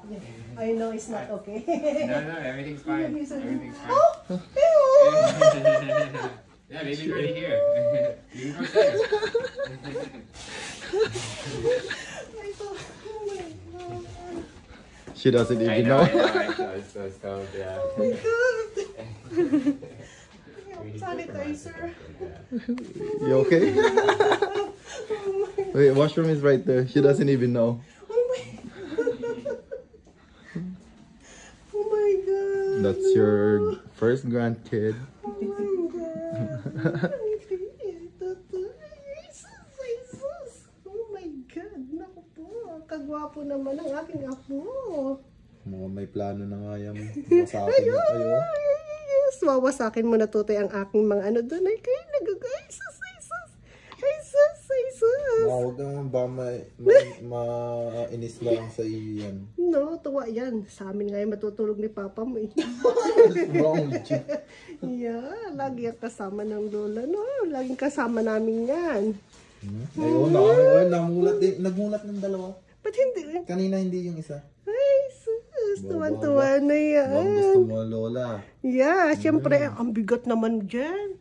I know it's not okay. No, everything's fine. Everything's fine. Oh! Yeah, baby's already here. You can go sit. She doesn't even know. I know. It's so, yeah. Oh my god! Sanitizer. You okay? Wait, washroom is right there. She doesn't even know. Oh my god! That's your first grandkid. Oh my god! Oh my god! Naku po, kagwapo naman ang aking apo. Mukhang may plano na nga yan. Masakin na kayo. Yes, wawasakin mo na tutoy ang aking mga ano doon. Ay, kayo nagagay. Jesus. Huwag naman ba mainis lang sa iyan. No, tuwa yan. Sa amin ngayon matutulog ni Papa mo eh. Wrong with you. Yeah, lagi ang kasama ng lola, no? Laging kasama namin yan. Ayun, nagulat ng dalawa. Ba't hindi? Kanina hindi yung isa. Ay, sus, tuwan-tuwa na yan. Bang gusto mo, Lola. Yeah, syempre, ang bigat naman dyan.